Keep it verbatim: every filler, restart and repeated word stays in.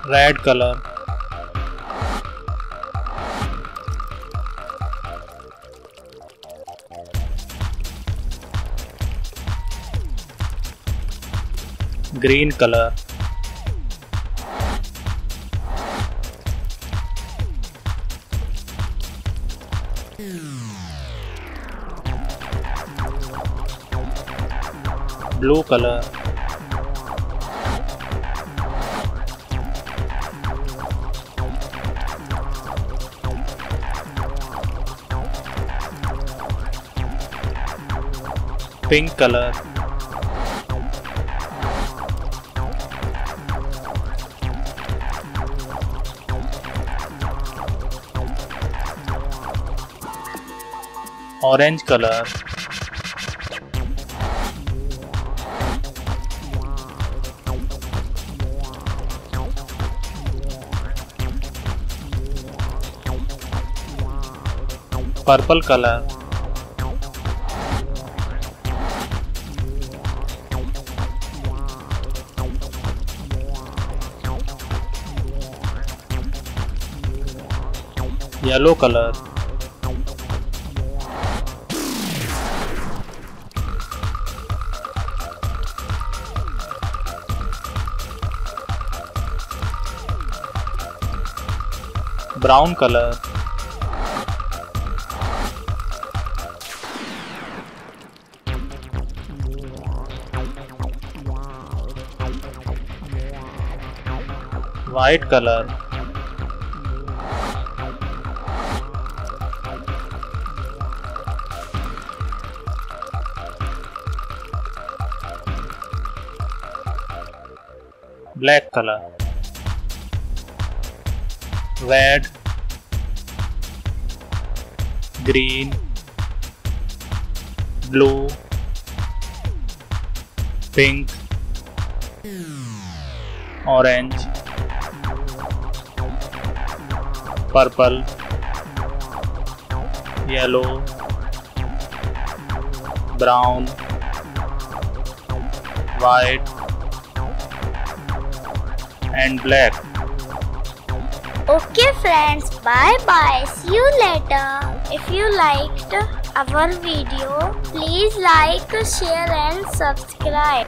red color, green color, blue color, pink color, orange color, purple color, yellow color, brown color, white color, black color, red, green, blue, pink, orange, purple, yellow, brown, white and black. Okay friends, bye bye. See you later. If you liked our video, please like, share and subscribe.